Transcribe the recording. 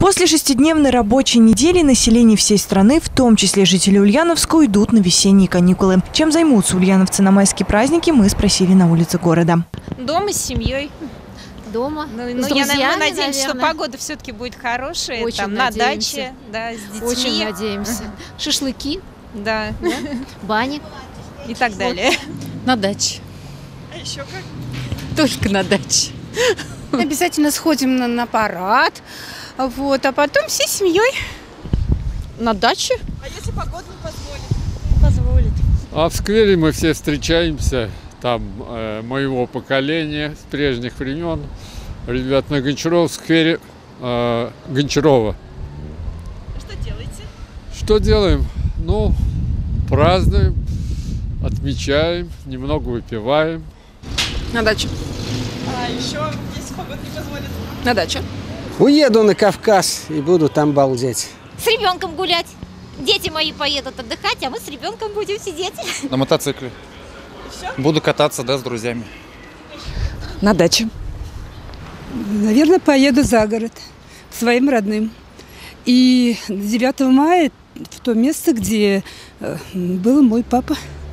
После шестидневной рабочей недели население всей страны, в том числе жители Ульяновска, уйдут на весенние каникулы. Чем займутся ульяновцы на майские праздники, мы спросили на улице города. Дома с семьей. Дома. Ну, с я друзьями, надеюсь, что наверное. погода все-таки будет хорошая. Очень там, на надеемся. даче, да, с детьми. Очень надеемся. Шашлыки, Да, бани. и так далее. На даче. А еще как? Только на даче. Обязательно сходим на парад, вот, а потом всей семьей. На даче? А если погода не позволит? А в сквере мы все встречаемся, там моего поколения с прежних времен. Ребят на Гончарова в сквере Гончарова. Что делаете? Что делаем? Ну, празднуем, отмечаем, немного выпиваем. На даче. А еще, если погода не позволит? На даче. Уеду на Кавказ и буду там балдеть. С ребенком гулять. Дети мои поедут отдыхать, а мы с ребенком будем сидеть. На мотоцикле. Буду кататься, да, с друзьями. На даче. Наверное, поеду за город к своим родным. И 9 мая в то место, где был мой папа.